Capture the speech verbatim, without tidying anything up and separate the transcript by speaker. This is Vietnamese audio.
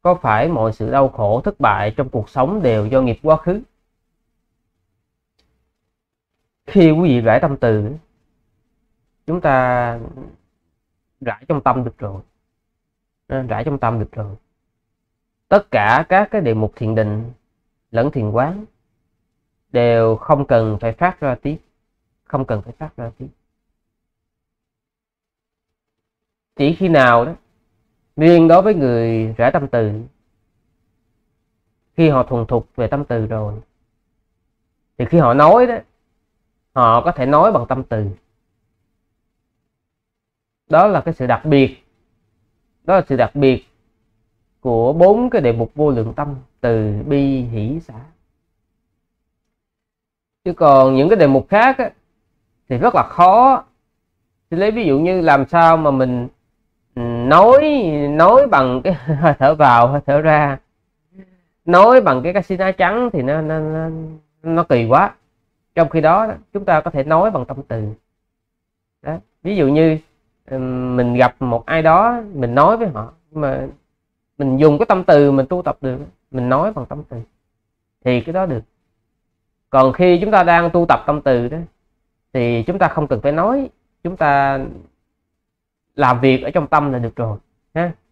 Speaker 1: có phải mọi sự đau khổ, thất bại trong cuộc sống đều do nghiệp quá khứ? Khi quý vị rải tâm từ, chúng ta rải trong tâm được rồi, rải trong tâm được rồi. Tất cả các cái đề mục thiền định lẫn thiền quán đều không cần phải phát ra tiếng, không cần phải phát ra tiếng. Chỉ khi nào đó, riêng đối với người rải tâm từ, khi họ thuần thục về tâm từ rồi, thì khi họ nói đó, họ có thể nói bằng tâm từ. Đó là cái sự đặc biệt, đó là sự đặc biệt của bốn cái đề mục vô lượng tâm: từ, bi, hỷ, xả. Chứ còn những cái đề mục khác á, thì rất là khó. Thì lấy ví dụ như làm sao mà mình nói nói bằng cái hơi thở vào, hơi thở ra, nói bằng cái casino trắng thì nó, nó, nó, nó kỳ quá. Trong khi đó chúng ta có thể nói bằng tâm từ. Đó. Ví dụ như mình gặp một ai đó, mình nói với họ, nhưng mà mình dùng cái tâm từ mình tu tập được, mình nói bằng tâm từ thì cái đó được. Còn khi chúng ta đang tu tập tâm từ đó, thì chúng ta không cần phải nói, chúng ta làm việc ở trong tâm là được rồi ha.